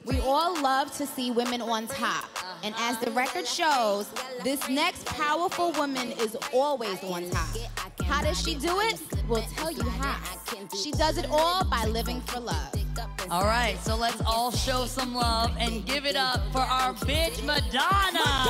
We all love to see women on top. And as the record shows, this next powerful woman is always on top. How does she do it? We'll tell you how. She does it all by living for love. All right, so let's all show some love and give it up for our bitch Madonna.